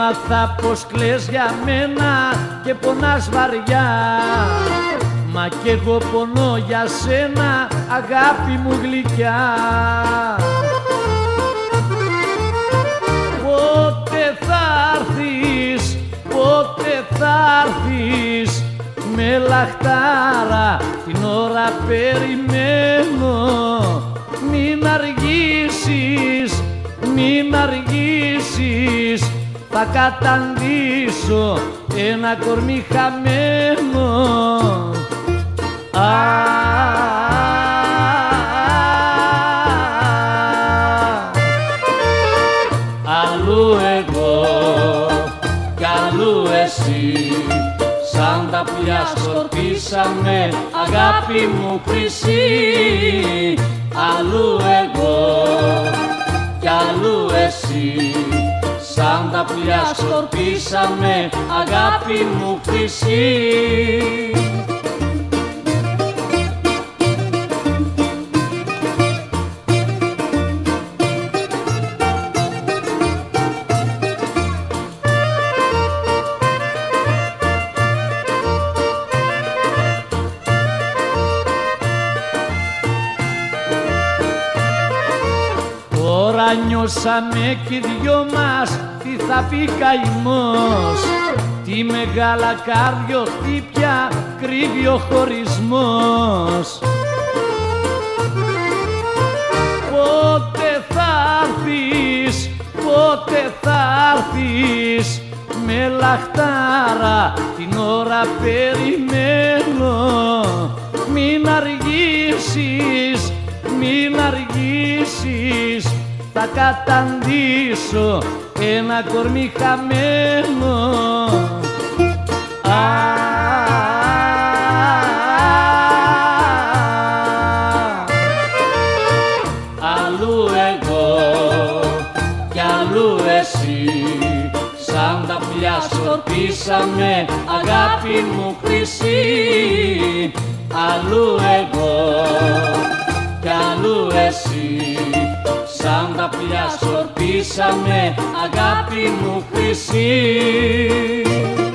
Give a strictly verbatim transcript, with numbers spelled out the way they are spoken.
Έμαθα πως κλαις για μένα και πονάς βαριά, μα κι εγώ πονώ για σένα, αγάπη μου γλυκιά. Πότε θα'ρθεις, πότε θα'ρθεις, με λαχτάρα την ώρα περιμένω. Μην αργήσεις, μην αργήσεις, θα καταντήσω ένα κορμί χαμένο. Α, αλλού εγώ κι αλλού εσύ, σαν τα πουλιά σκορπίσαμε, αγάπη μου χρυσή. Αλλού εγώ κι αλλού εσύ, σαν τα πουλιά σκορπίσαμε, αγάπη μου χρυσή. Τώρα νιώσαμε κι οι δυο μας, τι θα πει καημός, τι μεγάλα καρδιοχτύπια κρύβει ο χωρισμός. Πότε θα'ρθεις, πότε θα'ρθεις, με λαχτάρα την ώρα περιμένω. Μην αργήσεις, μην αργήσεις, θα καταντήσω ένα κορμί χαμένο. Α, αλλού εγώ κι αλλού εσύ, σαν τα πουλιά σκορπίσαμε, αγάπη μου χρυσή. Αλλού εγώ κι αλλού εσύ, σαν τα πουλιά σκορπίσαμε, αγάπη μου χρυσή.